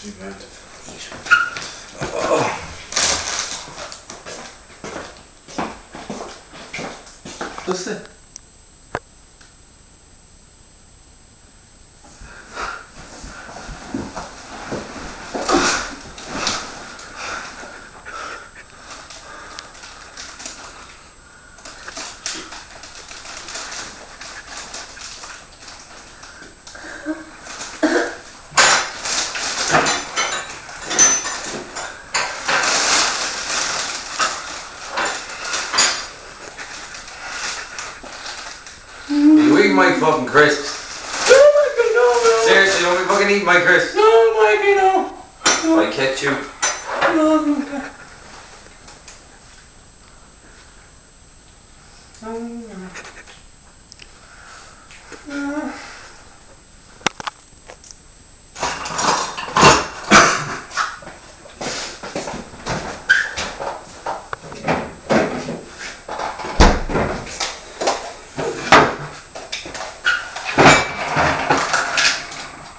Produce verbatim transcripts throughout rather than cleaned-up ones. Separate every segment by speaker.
Speaker 1: too bad.
Speaker 2: Oh. Does it?
Speaker 1: You eat my fucking crisps.
Speaker 2: No, Mikey, no, no.
Speaker 1: Seriously, don't be fucking eat my crisps.
Speaker 2: No, Mikey, no. No.
Speaker 1: I catch you.
Speaker 2: No, no, okay. No, no. No.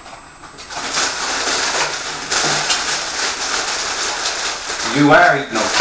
Speaker 1: You are eating them.